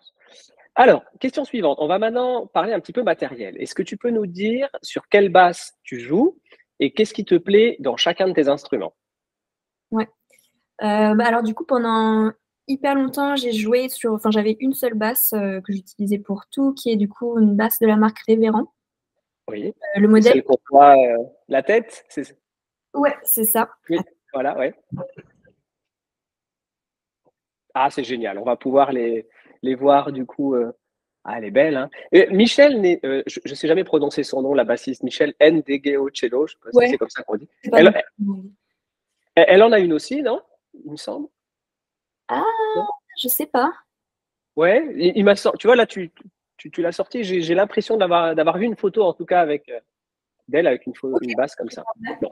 pense. Alors, question suivante. On va maintenant parler un petit peu matériel. Est-ce que tu peux nous dire sur quelle basse tu joues et qu'est-ce qui te plaît dans chacun de tes instruments? Ouais. Alors du coup, pendant hyper longtemps, j'avais une seule basse que j'utilisais pour tout, qui est du coup une basse de la marque Révérend. Oui. Le C'est modèle, celle qu'on voit la tête? ouais, c'est ça. Oui, voilà, ouais. Ah, c'est génial. On va pouvoir les voir du coup. Ah, elle est belle, hein. Et Michel, je ne sais jamais prononcer son nom, la bassiste. Michel Ndegeocello, je ne sais pas si Ouais, c'est comme ça qu'on dit. c'est pas Elle, non elle, plus. elle en a une aussi, non? Il me semble. Ah, Non? je sais pas. Ouais, il m'a sorti. Tu vois, là, tu l'as sorti. J'ai l'impression d'avoir vu une photo, en tout cas, d'elle avec Ok. une basse comme ça. Bon.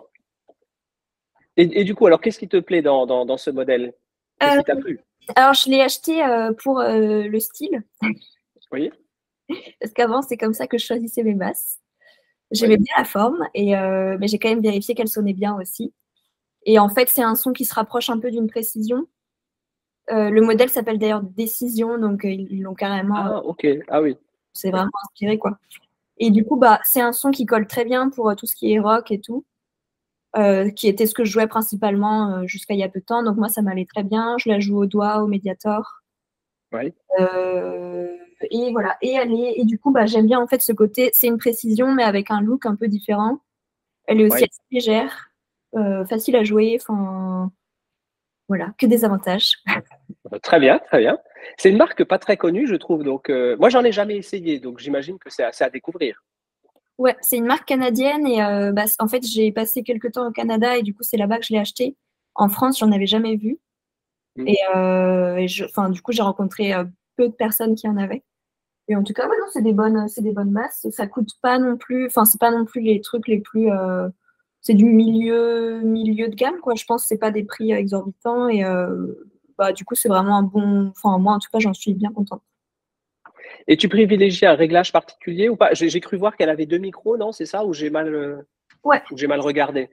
Et du coup, alors, qu'est-ce qui te plaît dans ce modèle? Qu'est-ce Euh, qui t'a plu? alors je l'ai acheté pour le style, Oui, parce qu'avant c'est comme ça que je choisissais mes basses. oui, J'aimais bien la forme, mais j'ai quand même vérifié qu'elle sonnait bien aussi. Et en fait, c'est un son qui se rapproche un peu d'une précision. Le modèle s'appelle d'ailleurs Décision, donc ils l'ont carrément, ah, ok. Ah oui. c'est vraiment inspiré quoi. Et du coup, bah, c'est un son qui colle très bien pour tout ce qui est rock et tout, qui était ce que je jouais principalement jusqu'à il y a peu de temps. Donc moi, ça m'allait très bien. Je la joue au doigt, au Mediator. Oui, Euh, et voilà. Et du coup, bah, j'aime bien en fait ce côté. C'est une précision, mais avec un look un peu différent. Elle est aussi oui. assez légère, facile à jouer. Enfin, voilà, que des avantages. Très bien, très bien. C'est une marque pas très connue, je trouve. Donc, moi, j'en ai jamais essayé, donc j'imagine que c'est assez à découvrir. Ouais, c'est une marque canadienne et bah, en fait, j'ai passé quelques temps au Canada et du coup, c'est là-bas que je l'ai acheté. En France, j'en avais jamais vu. Mm. Enfin, du coup, j'ai rencontré peu de personnes qui en avaient. Et en tout cas, ouais, non, c'est des bonnes masses. Ça coûte pas non plus, enfin, c'est pas non plus les trucs les plus, c'est du milieu de gamme, quoi. Je pense que c'est pas des prix exorbitants et bah, du coup, c'est vraiment un bon, enfin, moi, en tout cas, j'en suis bien contente. Et tu privilégies un réglage particulier ou pas? J'ai cru voir qu'elle avait deux micros, non? C'est ça? Ouais, Ou j'ai mal regardé?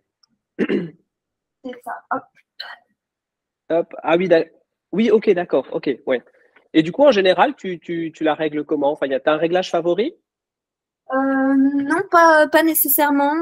c'est ça. Hop. Hop. Ah oui, oui, ok, d'accord. Ok, ouais. Et du coup, en général, tu la règles comment? Enfin, t'as un réglage favori? Non, pas nécessairement.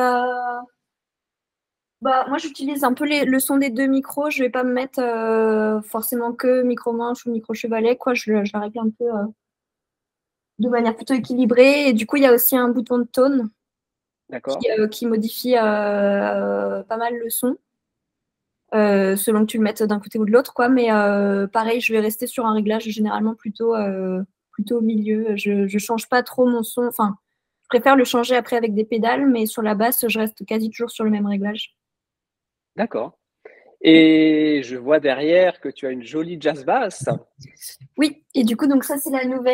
Bah, moi, j'utilise un peu le son des deux micros. Je vais pas me mettre forcément que micro manche ou micro chevalet, quoi. Je la règle un peu de manière plutôt équilibrée. Et du coup, il y a aussi un bouton de tone D'accord. qui modifie pas mal le son, selon que tu le mettes d'un côté ou de l'autre, quoi. Mais pareil, je vais rester sur un réglage généralement plutôt au milieu. Je change pas trop mon son. Enfin, je préfère le changer après avec des pédales, mais sur la basse, je reste quasi toujours sur le même réglage. D'accord. Et je vois derrière que tu as une jolie jazz bass. Oui, et du coup, donc ça, c'est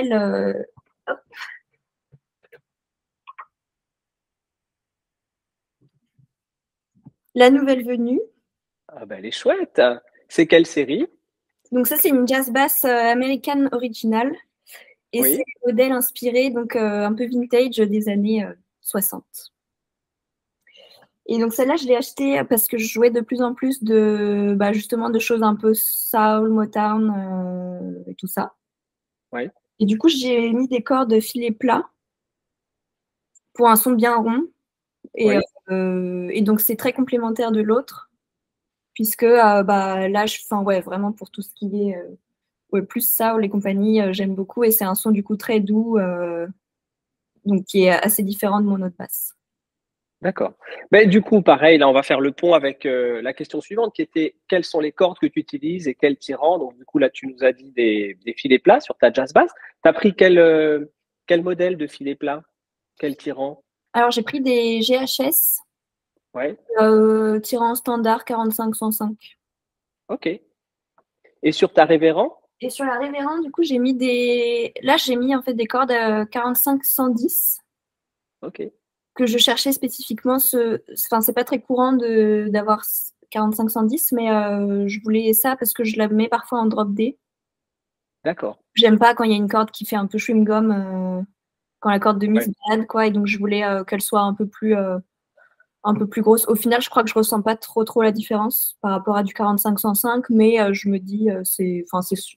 la nouvelle venue. Ah ben, elle est chouette. C'est quelle série? Donc ça, c'est une jazz bass American Original. Et c'est Oui. un modèle inspiré, donc un peu vintage des années 60. Et donc celle-là, je l'ai achetée parce que je jouais de plus en plus bah, justement de choses un peu soul, Motown et tout ça. Oui. Et du coup, j'ai mis des cordes filets plats pour un son bien rond. Et, Oui. et donc c'est très complémentaire de l'autre, puisque bah, là, enfin, ouais, vraiment pour tout ce qui est ouais, plus soul et compagnie, j'aime beaucoup. Et c'est un son du coup très doux, donc qui est assez différent de mon autre basse. D'accord. Ben, du coup, pareil, là, on va faire le pont avec la question suivante qui était quelles sont les cordes que tu utilises et quels tirants. Donc, du coup, là, tu nous as dit des filets plats sur ta jazz bass. Tu as pris quel modèle de filet plat? Quel tirant? Alors j'ai pris des GHS Ouais, tirant standard 45-105. ok. Et sur ta révérend? Et sur la Révérend, du coup, j'ai mis des. Là, j'ai mis en fait des cordes 45-110 Ok, que je cherchais spécifiquement. Enfin, c'est pas très courant d'avoir 45-110, mais je voulais ça parce que je la mets parfois en drop D. d'accord. J'aime pas quand il y a une corde qui fait un peu chewing-gum, quand la corde de mi se Ouais, balade, quoi. Et donc, je voulais qu'elle soit un peu plus grosse. Au final, je crois que je ressens pas trop la différence par rapport à du 45-105, mais je me dis,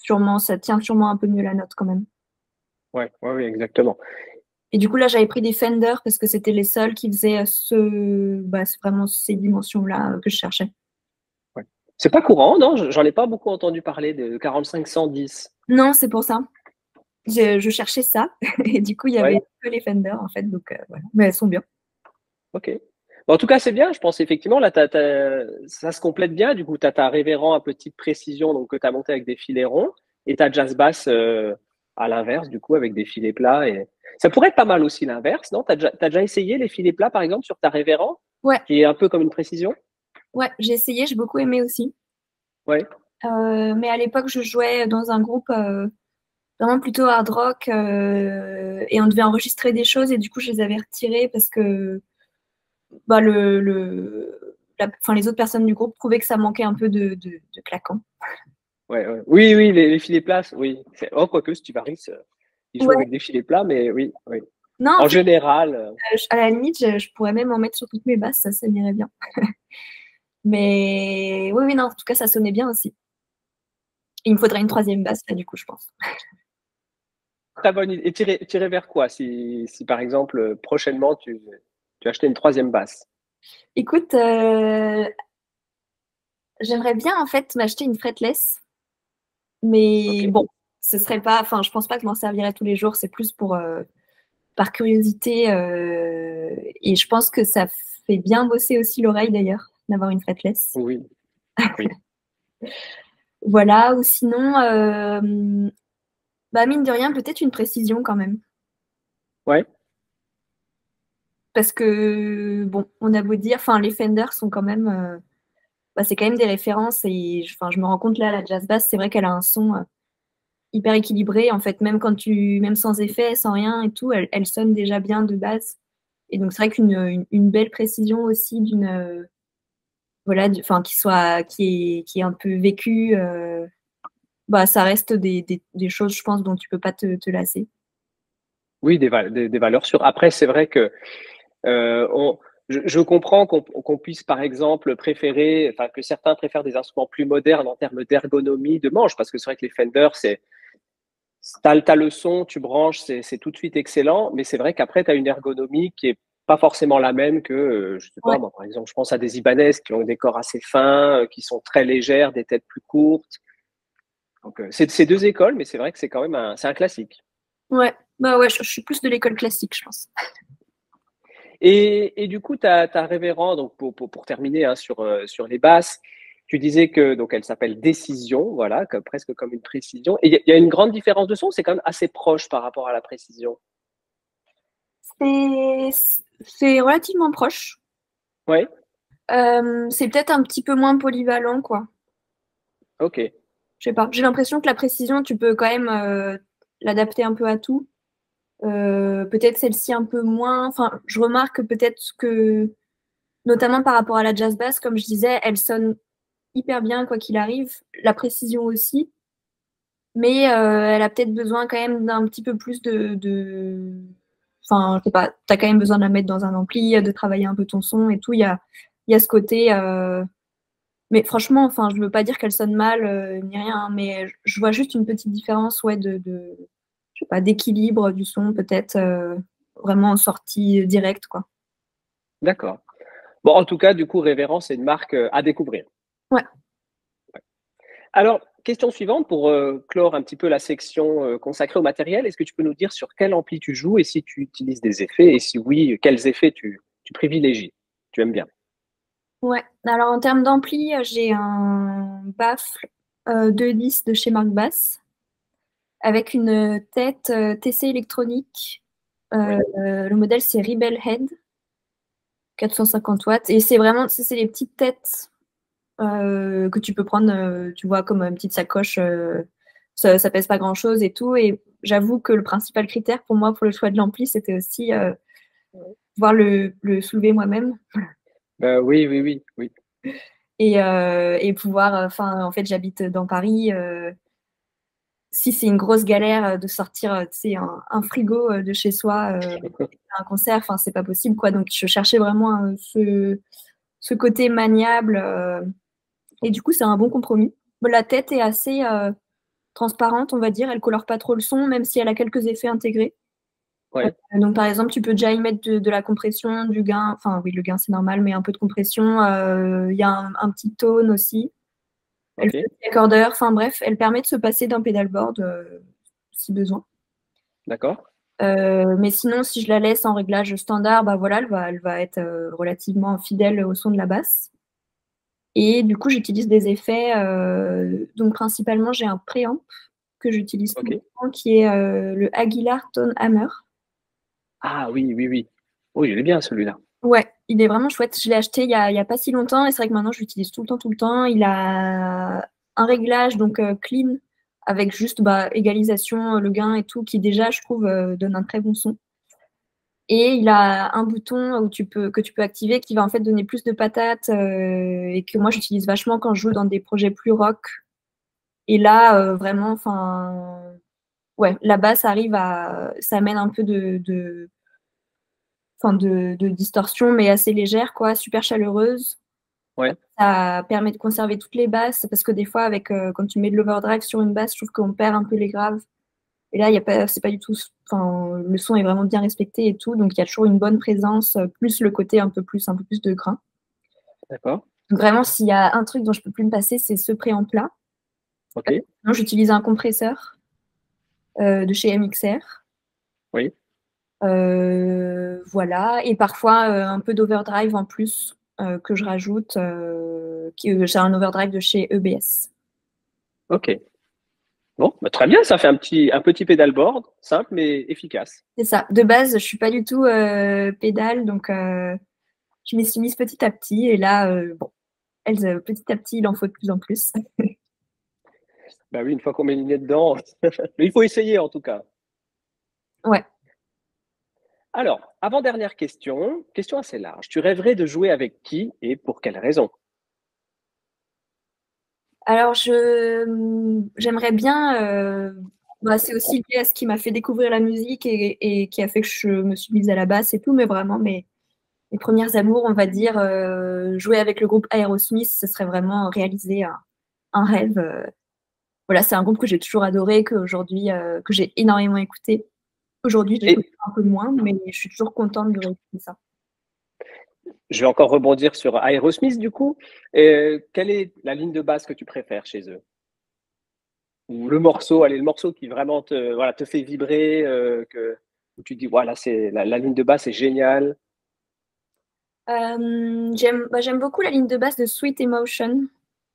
sûrement, ça tient sûrement un peu mieux la note quand même. Ouais, ouais, oui, exactement. Et du coup, là, j'avais pris des Fender parce que c'était les seuls qui faisaient vraiment ces dimensions-là que je cherchais. Ouais. C'est pas courant, non? J'en ai pas beaucoup entendu parler de 45-110. Non, c'est pour ça. Je cherchais ça. Et du coup, il y Ouais, avait que les Fender, en fait. Donc, voilà. Mais elles sont bien. ok. Bon, en tout cas, c'est bien. Je pense effectivement, là, ça se complète bien. Du coup, tu as ta révérend à petite précision donc, que tu as monté avec des filets ronds et ta jazz bass à l'inverse, du coup, avec des filets plats. Et... Ça pourrait être pas mal aussi l'inverse, non? T'as déjà essayé les filets plats, par exemple, sur ta révérend, Ouais, qui est un peu comme une précision? ouais, j'ai essayé, j'ai beaucoup aimé aussi. Ouais, Mais à l'époque, je jouais dans un groupe vraiment plutôt hard rock et on devait enregistrer des choses et du coup, je les avais retirées parce que bah, les autres personnes du groupe trouvaient que ça manquait un peu de claquant. ouais, ouais. Oui, oui, les filets plats, oui. Oh, quoique, Stubaris, ils jouent Ouais, avec des filets plats, mais oui, oui. non, en En fait, général, à la limite, je pourrais même en mettre sur toutes mes basses, ça m'irait bien. Mais oui, oui, non, en tout cas, ça sonnait bien aussi. Il me faudrait une troisième basse, là, du coup, je pense. très bonne idée. Et tirer vers quoi si par exemple, prochainement, tu achetais une troisième basse? Écoute, j'aimerais bien, en fait, m'acheter une fretless. Ok. Mais bon, ce serait pas, enfin, je pense pas que je m'en servirais tous les jours. C'est plus pour par curiosité. Et je pense que ça fait bien bosser aussi l'oreille d'ailleurs, d'avoir une fretless. Oui, oui. Voilà, ou sinon, bah mine de rien, peut-être une précision quand même. Ouais. Parce que bon, on a beau dire, enfin, les Fender sont quand même, bah, c'est quand même des références. Et enfin, je me rends compte là, la jazz bass, c'est vrai qu'elle a un son hyper équilibré. En fait, même sans effet, sans rien et tout, elle sonne déjà bien de base. Et donc, c'est vrai qu'une belle précision aussi voilà, enfin, qui est un peu vécue, bah, ça reste des choses, je pense, dont tu peux pas te lasser. Oui, des valeurs sûres. Après, c'est vrai que euh, on, je comprends qu'on puisse, par exemple, préférer, enfin, que certains préfèrent des instruments plus modernes en termes d'ergonomie de manche, parce que c'est vrai que les Fender, t'as le son, tu branches, c'est tout de suite excellent, mais c'est vrai qu'après, tu as une ergonomie qui est pas forcément la même que, je sais pas, Ouais, moi, par exemple, je pense à des Ibanez qui ont des corps assez fins, qui sont très légères, des têtes plus courtes. Donc, c'est deux écoles, mais c'est vrai que c'est quand même c'est un classique. ouais, bah ouais, je suis plus de l'école classique, je pense. Et du coup, ta révérend, donc pour terminer hein, sur les basses, tu disais que donc elle s'appelle Décision, voilà, presque comme une précision. Et il y a une grande différence de son, c'est quand même assez proche par rapport à la précision. C'est c'est relativement proche. Oui, C'est peut-être un petit peu moins polyvalent, quoi. ok. Je sais pas. J'ai l'impression que la précision, tu peux quand même l'adapter un peu à tout. Peut-être celle-ci un peu moins. Enfin, je remarque que peut-être que, notamment par rapport à la jazz bass, comme je disais, elle sonne hyper bien quoi qu'il arrive. La précision aussi. Mais elle a peut-être besoin quand même d'un petit peu plus Enfin, je sais pas, t'as quand même besoin de la mettre dans un ampli, de travailler un peu ton son et tout. Il y a ce côté. Mais franchement, enfin, je veux pas dire qu'elle sonne mal ni rien, hein, mais je vois juste une petite différence, ouais, je sais pas, d'équilibre du son, peut-être vraiment en sortie directe, quoi. D'accord. Bon, en tout cas, du coup, Révérend, c'est une marque à découvrir. Ouais. Alors, question suivante pour clore un petit peu la section consacrée au matériel. Est-ce que tu peux nous dire sur quel ampli tu joues et si tu utilises des effets et si oui, quels effets tu privilégies, tu aimes bien? Ouais. Alors en termes d'ampli, j'ai un baffle 2.10 de chez Marc Bass avec une tête TC électronique. Oui, Le modèle c'est Rebel Head, 450 watts. Et c'est vraiment, c'est les petites têtes que tu peux prendre, tu vois, comme une petite sacoche. Ça pèse pas grand-chose et tout. Et j'avoue que le principal critère pour moi pour le choix de l'ampli, c'était aussi pouvoir le soulever moi-même oui, oui, oui, oui. et pouvoir. Enfin, en fait, j'habite dans Paris. Si c'est une grosse galère de sortir, tu sais, un frigo de chez soi, un concert, enfin, c'est pas possible, quoi. Donc, je cherchais vraiment ce côté maniable. Et du coup, c'est un bon compromis. La tête est assez transparente, on va dire. Elle colore pas trop le son, même si elle a quelques effets intégrés. Ouais, Donc, par exemple, tu peux déjà y mettre de la compression, du gain. Enfin, oui, le gain, c'est normal, mais un peu de compression. Il y a un petit tone aussi. Elle ok, fait des accordeurs. Enfin, bref, elle permet de se passer d'un pedalboard si besoin. d'accord. Mais sinon, si je la laisse en réglage standard, bah voilà, elle va être relativement fidèle au son de la basse. Et du coup, j'utilise des effets. Donc, principalement, j'ai un préamp que j'utilise tout Ok. le temps, qui est le Aguilar Tone Hammer. Ah oui, oui, oui. Oui, il est bien celui-là. Ouais, il est vraiment chouette. Je l'ai acheté il y a pas si longtemps et c'est vrai que maintenant, je l'utilise tout le temps, tout le temps. Il a un réglage donc clean avec juste bah, égalisation, le gain et tout, qui déjà, je trouve, donne un très bon son. Et il a un bouton que tu peux activer qui va en fait donner plus de patates et que moi j'utilise vachement quand je joue dans des projets plus rock. Et là, vraiment, enfin, ouais, la basse arrive ça amène un peu enfin, de distorsion, mais assez légère, quoi, super chaleureuse. Ouais, Ça permet de conserver toutes les basses parce que des fois, quand tu mets de l'overdrive sur une basse, je trouve qu'on perd un peu les graves. Et là, c'est pas du tout, enfin, le son est vraiment bien respecté et tout, donc il y a toujours une bonne présence, plus le côté un peu plus de grain. d'accord. Donc vraiment, s'il y a un truc dont je peux plus me passer, c'est ce préampli-là. Ok, Sinon, j'utilise un compresseur de chez MXR. oui. Voilà, et parfois un peu d'overdrive en plus que je rajoute. J'ai un overdrive de chez EBS. Ok. Bon, bah, très bien, ça fait un petit pédalboard, simple mais efficace. C'est ça. De base, je suis pas du tout pédale, donc je m'y suis mise petit à petit, et là, bon, petit à petit, il en faut de plus en plus. Bah oui, une fois qu'on met le nez dedans, mais il faut essayer en tout cas. Ouais. Alors, avant-dernière question, question assez large. Tu rêverais de jouer avec qui et pour quelle raison? Alors, j'aimerais bien. Bah, c'est aussi lié à ce qui m'a fait découvrir la musique et qui a fait que je me suis mise à la basse et tout, mais vraiment, mes premières amours, on va dire, jouer avec le groupe Aerosmith, ce serait vraiment réaliser un rêve. Voilà, c'est un groupe que j'ai toujours adoré, que j'ai énormément écouté. Aujourd'hui, je l'écoute Et un peu moins, mais je suis toujours contente de réécouter ça. je vais encore rebondir sur Aerosmith du coup. Quelle est la ligne de basse que tu préfères chez eux? Ou le morceau, allez, le morceau qui vraiment voilà, te fait vibrer, où tu dis, voilà, c'est la ligne de basse est géniale. J'aime beaucoup la ligne de basse de Sweet Emotion,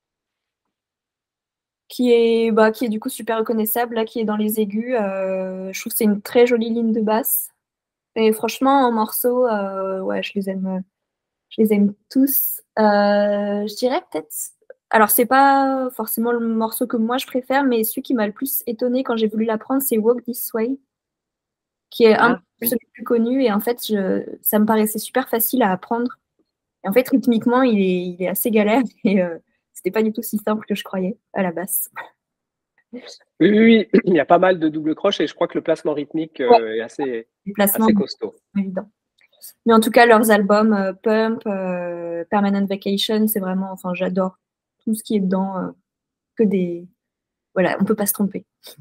qui est du coup super reconnaissable, là, qui est dans les aigus. Je trouve que c'est une très jolie ligne de basse. Et franchement, en morceaux, ouais, je les aime tous. Je dirais peut-être. Alors, c'est pas forcément le morceau que moi je préfère, mais celui qui m'a le plus étonné quand j'ai voulu l'apprendre, c'est Walk This Way, qui est un Ah, de oui. ceux les plus connus. Et en fait, ça me paraissait super facile à apprendre. Et en fait, rythmiquement, il est assez galère. Et c'était pas du tout si simple que je croyais à la basse. Oui, oui, oui, il y a pas mal de double croches et je crois que le placement rythmique Ouais, est les placements assez costaud. évidents. Mais en tout cas, leurs albums Pump, Permanent Vacation, c'est vraiment, enfin, j'adore tout ce qui est dedans, que des, voilà, on peut pas se tromper.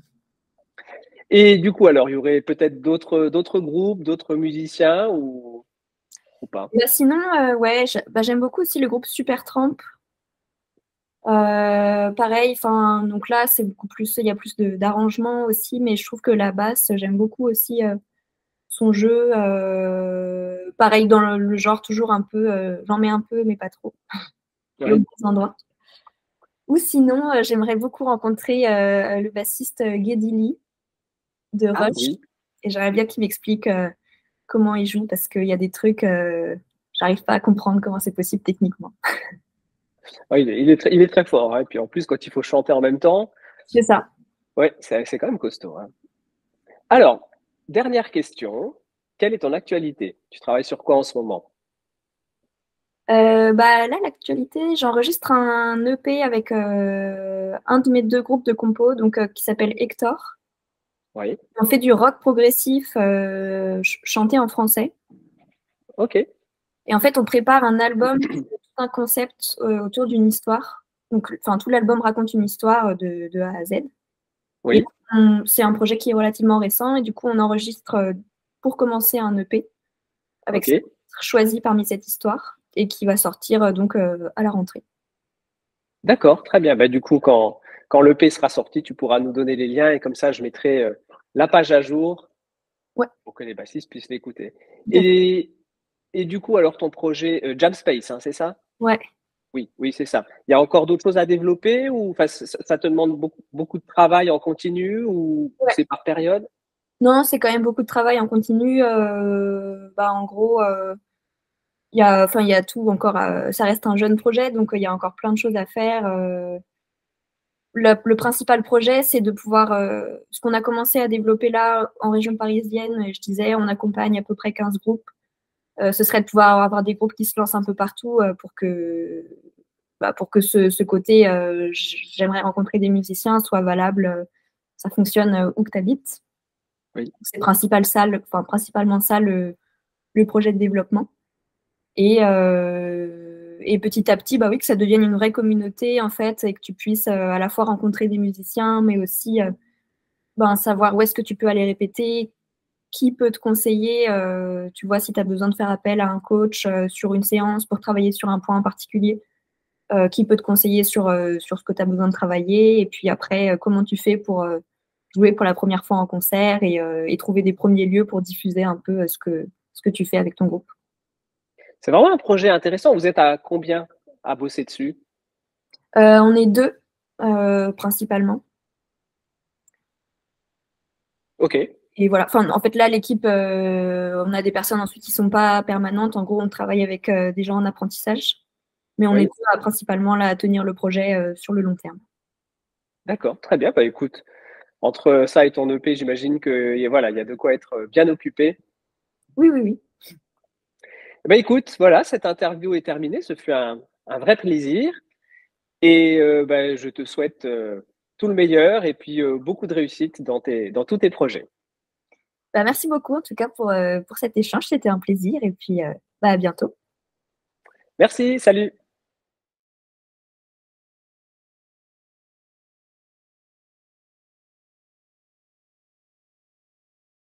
Et du coup, alors, il y aurait peut-être d'autres groupes, d'autres musiciens ou pas? Bah, sinon, ouais, bah, j'aime beaucoup aussi le groupe Supertramp. Pareil, enfin, donc là, c'est beaucoup plus, il y a plus d'arrangements aussi, mais je trouve que la basse, j'aime beaucoup aussi son jeu. Pareil, dans le genre, toujours un peu, j'en mets un peu, mais pas trop, et au Ouais. bon endroit. Ou sinon, j'aimerais beaucoup rencontrer le bassiste Geddy Lee de Ah Rush, oui. et j'aimerais bien qu'il m'explique comment il joue, parce qu'il y a des trucs, j'arrive pas à comprendre comment c'est possible techniquement. Ouais, il est très fort, hein. Et puis en plus, quand il faut chanter en même temps, C'est ça. ouais, c'est quand même costaud, hein. Alors, dernière question. Quelle est ton actualité? Tu travailles sur quoi en ce moment? Bah là, l'actualité, j'enregistre un EP avec un de mes deux groupes de compos, donc qui s'appelle Hector. Oui. On fait du rock progressif chanté en français. Ok. Et en fait, on prépare un album, tout un concept autour d'une histoire. Donc, enfin, tout l'album raconte une histoire de A à Z. Et Oui, c'est un projet qui est relativement récent et du coup, on enregistre pour commencer un EP avec ok. 5 titres choisis parmi cette histoire et qui va sortir donc à la rentrée. D'accord, très bien. Bah, du coup, quand l'EP sera sorti, tu pourras nous donner les liens et comme ça, je mettrai la page à jour Ouais, pour que les bassistes puissent l'écouter. tout à fait. Et, et du coup, alors ton projet Jam Space, hein, c'est ça? Ouais. Oui, oui, c'est ça. Il y a encore d'autres choses à développer ou enfin, ça te demande beaucoup de travail en continu ou Ouais. c'est par période? Non, c'est quand même beaucoup de travail en continu. Bah, en gros, il y a tout encore. Ça reste un jeune projet, donc il y a encore plein de choses à faire. Le principal projet, c'est de pouvoir, ce qu'on a commencé à développer là en région parisienne, je disais, on accompagne à peu près 15 groupes. Ce serait de pouvoir avoir des groupes qui se lancent un peu partout pour que ce côté j'aimerais rencontrer des musiciens soit valable, ça fonctionne où que tu habites. Oui. C'est principalement ça le projet de développement. Et petit à petit, bah oui, que ça devienne une vraie communauté en fait, et que tu puisses à la fois rencontrer des musiciens, mais aussi savoir où est-ce que tu peux aller répéter, qui peut te conseiller, tu vois, si tu as besoin de faire appel à un coach sur une séance pour travailler sur un point en particulier, qui peut te conseiller sur ce que tu as besoin de travailler, et puis après, comment tu fais pour jouer pour la première fois en concert et trouver des premiers lieux pour diffuser un peu ce que tu fais avec ton groupe. C'est vraiment un projet intéressant. Vous êtes à combien à bosser dessus? On est deux, principalement. Ok, Et voilà. Enfin, en fait, là, l'équipe, on a des personnes ensuite qui sont pas permanentes. En gros, on travaille avec des gens en apprentissage. Mais on est oui, deux principalement là à tenir le projet sur le long terme. d'accord, très bien. Bah écoute, entre ça et ton EP, j'imagine que voilà, il y a de quoi être bien occupé. Oui, oui, oui. Bah écoute, voilà, cette interview est terminée. Ce fut un vrai plaisir et bah, je te souhaite tout le meilleur et puis beaucoup de réussite dans tous tes projets. Bah, merci beaucoup en tout cas pour cet échange. C'était un plaisir et puis à bientôt. Merci, salut.